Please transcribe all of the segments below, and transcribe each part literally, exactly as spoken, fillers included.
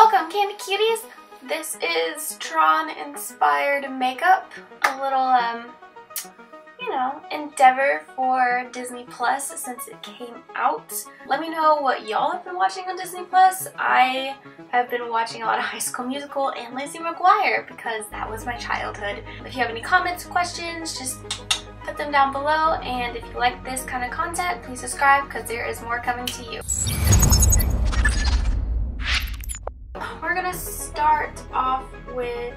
Welcome, Candy Cuties! This is Tron inspired makeup. A little, um, you know, endeavor for Disney Plus since it came out. Let me know what y'all have been watching on Disney Plus. I have been watching a lot of High School Musical and Lizzie McGuire because that was my childhood. If you have any comments, questions, just put them down below. And if you like this kind of content, please subscribe because there is more coming to you. We're gonna start off with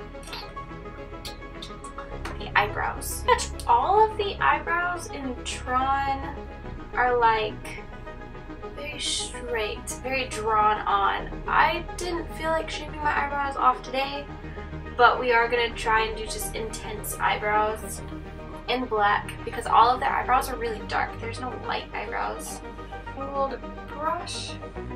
the eyebrows. All of the eyebrows in Tron are like very straight, very drawn on. I didn't feel like shaping my eyebrows off today, but we are gonna try and do just intense eyebrows in black because all of their eyebrows are really dark. There's no light eyebrows. Old brush.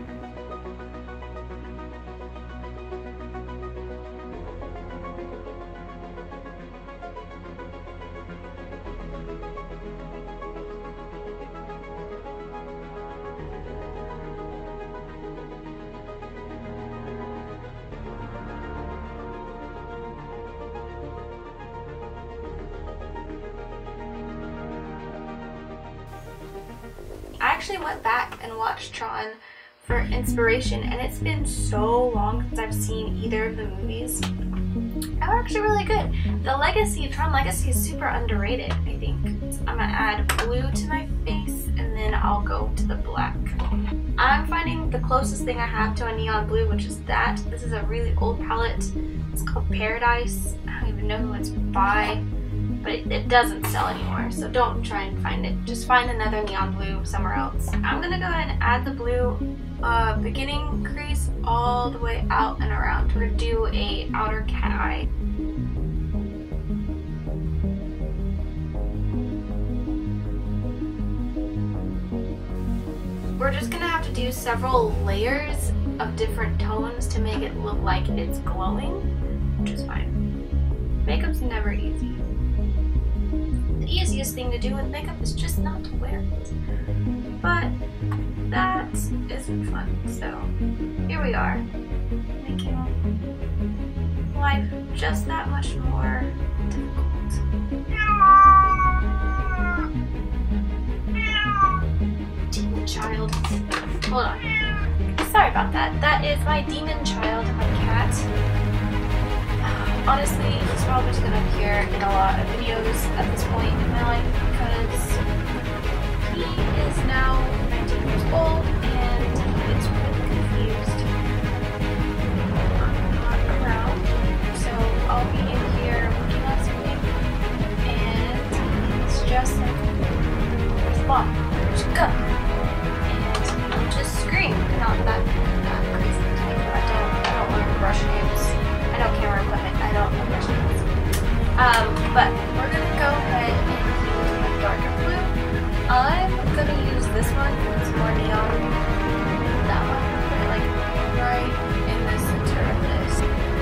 I actually went back and watched Tron for inspiration, and it's been so long since I've seen either of the movies. They're actually really good. The Legacy, Tron Legacy is super underrated, I think. So I'm gonna add blue to my face and then I'll go to the black. I'm finding the closest thing I have to a neon blue, which is that. This is a really old palette. It's called Paradise. I don't even know who it's by. But it, it doesn't sell anymore, so don't try and find it. Just find another neon blue somewhere else. I'm gonna go ahead and add the blue uh, beginning crease all the way out and around. We're gonna do a outer cat eye. We're just gonna have to do several layers of different tones to make it look like it's glowing, which is fine. Makeup's never easy. The easiest thing to do with makeup is just not to wear it. But that isn't fun, so here we are, making life just that much more difficult. Demon child. Hold on. Sorry about that. That is my demon child, my cat. Honestly, he's probably just going to appear in a lot of videos at this point in my life because he is now nineteen years old and he is really confused. I'm not around, so I'll be in here working on something and it's just like, where's mom? Where'd you go? And I'll just scream. Not that, that crazy. I don't, I don't learn brush names. I know camera equipment, I don't know brush names. Um, but we're gonna go ahead and use a darker blue. I'm gonna use this one, it's more neon. That one, put it like right in the center of this.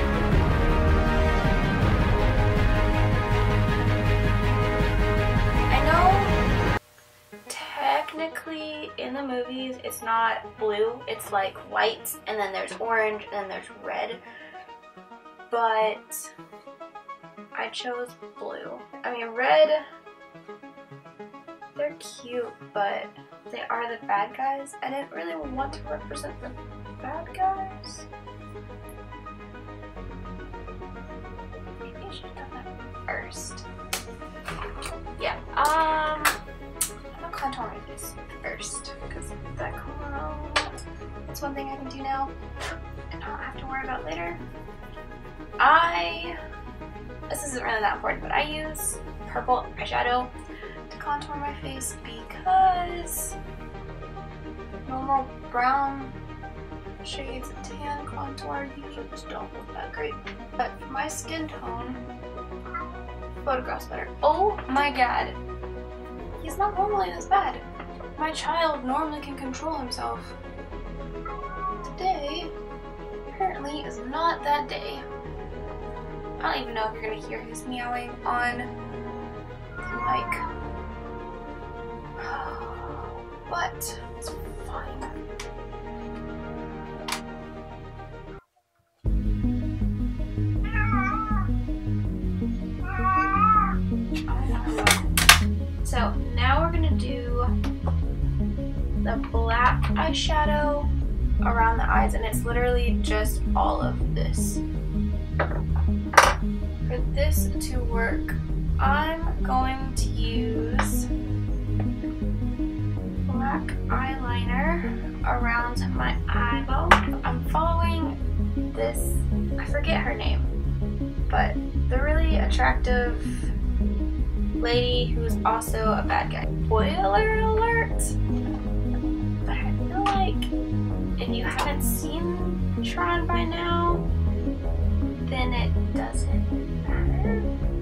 I know technically in the movies it's not blue, it's like white, and then there's orange, and then there's red. But I chose blue. I mean, red, they're cute, but they are the bad guys. I didn't really want to represent the bad guys. Maybe I should have done that first. Yeah, um, I'm gonna contour my face first, because that color, that's one thing I can do now, and I don't have to worry about later. I, this isn't really that important, but I use purple eyeshadow to contour my face because normal brown shades of tan contour usually just don't look that great. But for my skin tone, photographs better. Oh my god, he's not normally this bad. My child normally can control himself. Today, apparently, is not that day. I don't even know if you're gonna hear his meowing on the mic. But it's fine. do the black eyeshadow around the eyes, and it's literally just all of this. For this to work, I'm going to use black eyeliner around my eyeball. I'm following this, I forget her name, but the really attractive lady who's also a bad guy. Spoiler alert! But I feel like if you haven't seen Tron by now, then it doesn't matter.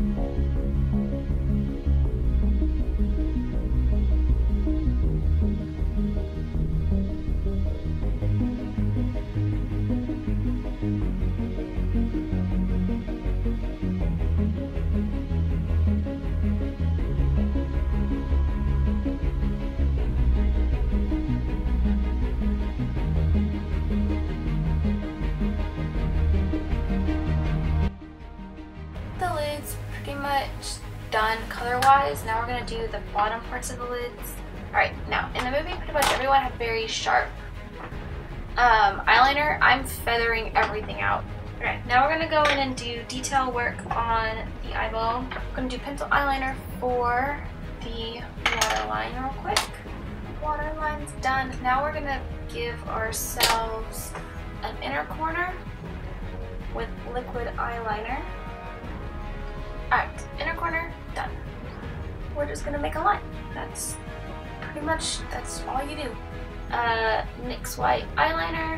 Done color wise. Now we're gonna do the bottom parts of the lids. Alright, now in the movie pretty much everyone had very sharp um, eyeliner. I'm feathering everything out. Alright, now we're gonna go in and do detail work on the eyeball. I'm gonna do pencil eyeliner for the waterline real quick. Waterline's done. Now we're gonna give ourselves an inner corner with liquid eyeliner. Alright, inner corner, done. We're just gonna make a line. That's pretty much, that's all you do. Uh, NYX white eyeliner.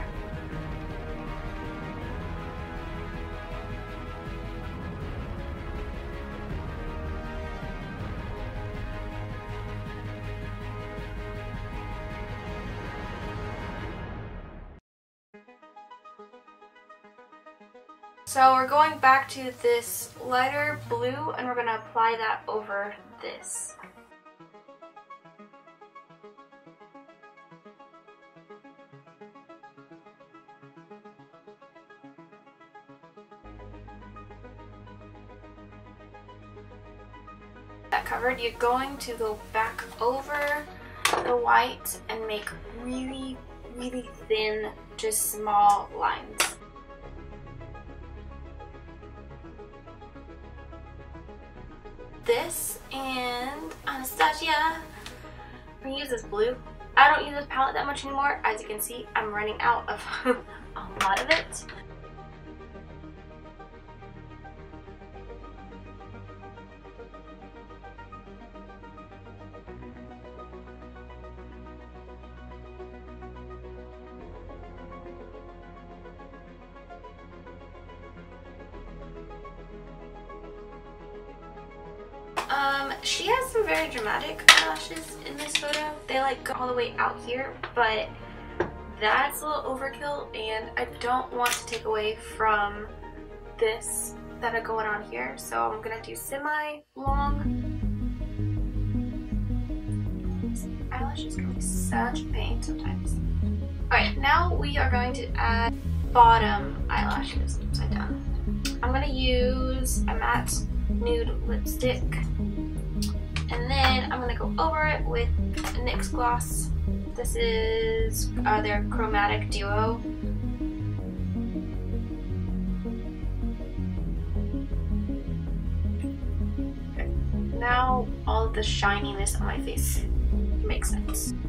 So we're going back to this lighter blue and we're going to apply that over this. That covered, you're going to go back over the white and make really, really thin, just small lines. This and Anastasia, we're gonna use this blue. I don't use this palette that much anymore. As you can see, I'm running out of a lot of it. Um, she has some very dramatic eyelashes in this photo. They like go all the way out here, but that's a little overkill and I don't want to take away from this that are going on here. So I'm gonna do semi-long. Eyelashes can be such a pain sometimes. Alright, now we are going to add bottom eyelashes upside down. I'm gonna use a matte nude lipstick and then I'm gonna go over it with NYX gloss. This is uh, their chromatic duo. Okay. Now all of the shininess on my face makes sense.